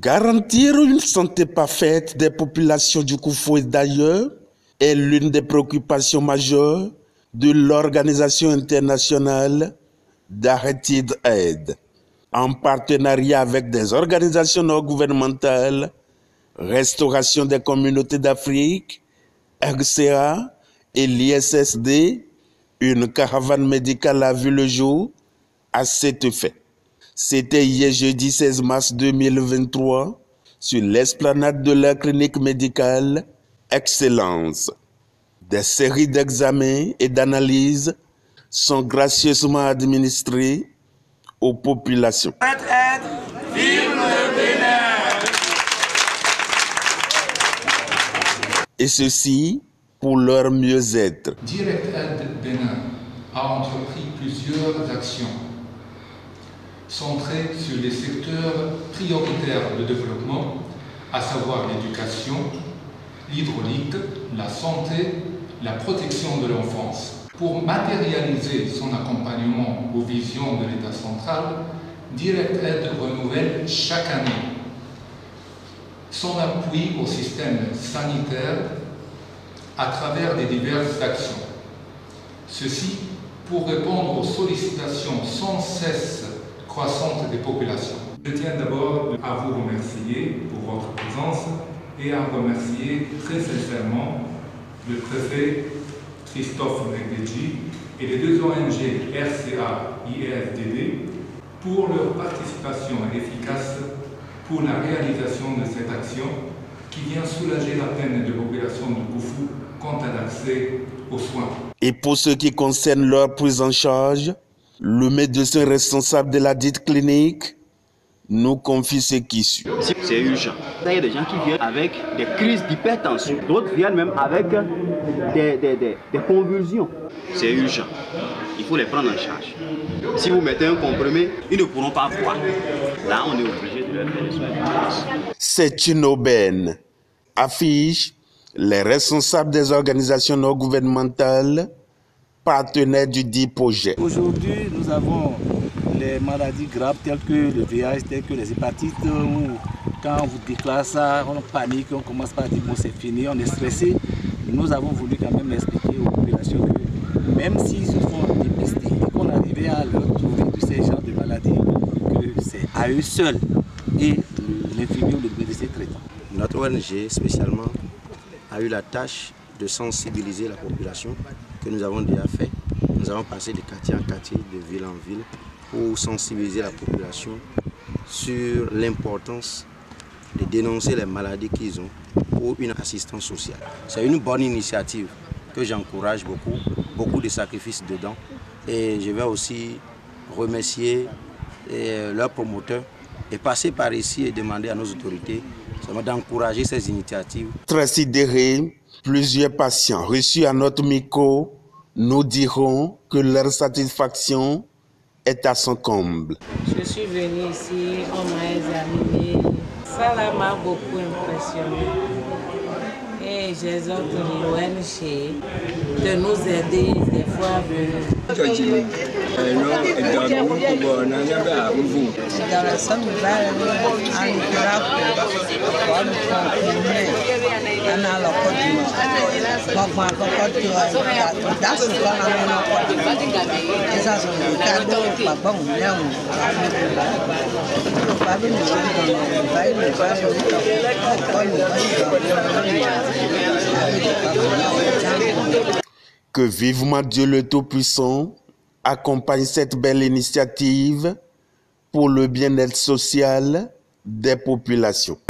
Garantir une santé parfaite des populations du Koufou et d'ailleurs est l'une des préoccupations majeures de l'Organisation internationale d'Arretide Aid, en partenariat avec des organisations non gouvernementales, Restauration des communautés d'Afrique, RCA et l'ISSD. Une caravane médicale a vu le jour à cet effet. C'était hier jeudi 16 mars 2023 sur l'esplanade de la clinique médicale Excellence. Des séries d'examens et d'analyses sont gracieusement administrées aux populations. Vive le Bénin! Et ceci pour leur mieux-être. Direct Aid Bénin a entrepris plusieurs actions centrées sur les secteurs prioritaires de développement, à savoir l'éducation, l'hydraulique, la santé, la protection de l'enfance. Pour matérialiser son accompagnement aux visions de l'État central, Direct Aid renouvelle chaque année son appui au système sanitaire à travers des diverses actions. Ceci pour répondre aux sollicitations sans cesse croissantes des populations. Je tiens d'abord à vous remercier pour votre présence et à remercier très sincèrement le préfet Christophe Megdeji et les deux ONG RCA et ISDD pour leur participation efficace pour la réalisation de cette action qui vient soulager la peine des populations de Koufou quant à l'accès aux soins. Et pour ce qui concerne leur prise en charge, le médecin responsable de la dite clinique nous confie ce qui suit. C'est urgent. Il y a des gens qui viennent avec des crises d'hypertension. D'autres viennent même avec des convulsions. C'est urgent. Il faut les prendre en charge. Si vous mettez un comprimé, ils ne pourront pas boire. Là, on est obligé de leur faire des soins d'urgence. C'est une aubaine, affiche les responsables des organisations non gouvernementales, partenaires du dit projet. Aujourd'hui, nous avons les maladies graves telles que le VIH, telles que les hépatites, où quand on vous déclare ça, on panique, on commence par dire bon c'est fini, on est stressé. Nous avons voulu quand même expliquer aux populations que même s'ils se font dépister et qu'on arrivait à leur trouver tous ces genres de maladies, que c'est à eux seuls et l'infirmier ou le médecin traitant. Notre ONG spécialement a eu la tâche de sensibiliser la population que nous avons déjà fait. Nous avons passé de quartier en quartier, de ville en ville, pour sensibiliser la population sur l'importance de dénoncer les maladies qu'ils ont pour une assistance sociale. C'est une bonne initiative que j'encourage beaucoup, beaucoup de sacrifices dedans. Et je vais aussi remercier leurs promoteurs et passer par ici et demander à nos autorités d'encourager ces initiatives. Tracy Deré, plusieurs patients reçus à notre micro nous diront que leur satisfaction est à son comble. Je suis venue ici, on m'a examiné. Ça m'a beaucoup impressionné. Et j'exhorte l'ONG de nous aider des fois à venir. Dans la somme de Que vivement Dieu le Tout-Puissant accompagne cette belle initiative pour le bien-être social des populations.